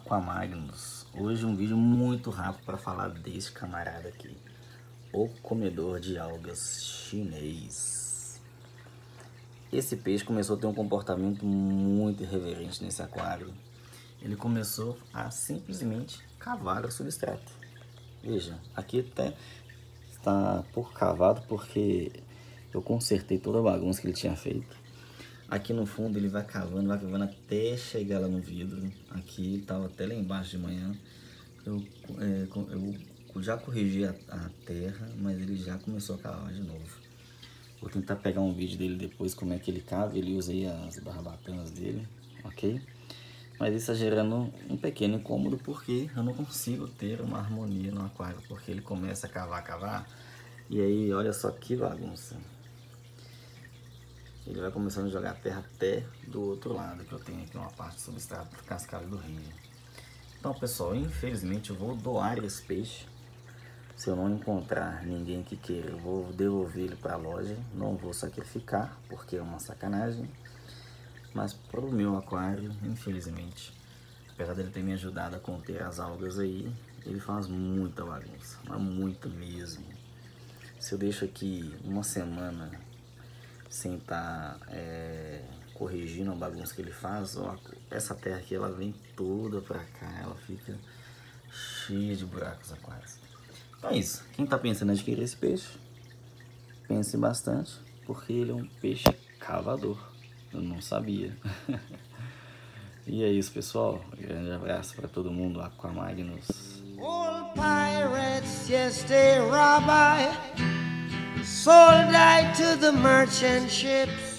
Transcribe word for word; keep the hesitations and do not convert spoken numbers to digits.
Aquamagnus. Hoje um vídeo muito rápido para falar desse camarada aqui, o comedor de algas chinês. Esse peixe começou a ter um comportamento muito irreverente nesse aquário. Ele começou a simplesmente cavar o substrato. Veja, aqui até está pouco cavado porque eu consertei toda a bagunça que ele tinha feito. Aqui no fundo ele vai cavando, vai cavando até chegar lá no vidro. Aqui estava até lá embaixo de manhã. Eu, é, eu já corrigi a, a terra, mas ele já começou a cavar de novo. Vou tentar pegar um vídeo dele depois, como é que ele cava. Ele usa aí as barbatanas dele, ok? Mas isso está gerando um pequeno incômodo porque eu não consigo ter uma harmonia no aquário. Porque ele começa a cavar, cavar. E aí, olha só que bagunça. Ele vai começando a jogar terra até do outro lado, que eu tenho aqui uma parte do substrato cascalho do rio. Então, pessoal, infelizmente eu vou doar esse peixe. Se eu não encontrar ninguém que queira, eu vou devolver ele para a loja. Não vou sacrificar, porque é uma sacanagem. Mas para o meu aquário, infelizmente, apesar dele ter me ajudado a conter as algas aí, ele faz muita bagunça, mas muita mesmo. Se eu deixo aqui uma semana sem estar tá, é, corrigindo a bagunça que ele faz, ó, essa terra aqui ela vem toda pra cá, ela fica cheia de buracos aquários. Então é isso, quem tá pensando em adquirir esse peixe, pense bastante, porque ele é um peixe cavador, eu não sabia. E é isso, pessoal, grande abraço para todo mundo, Aquamagnus. Old pirates, yes they rabbi, sold I to the merchant ships.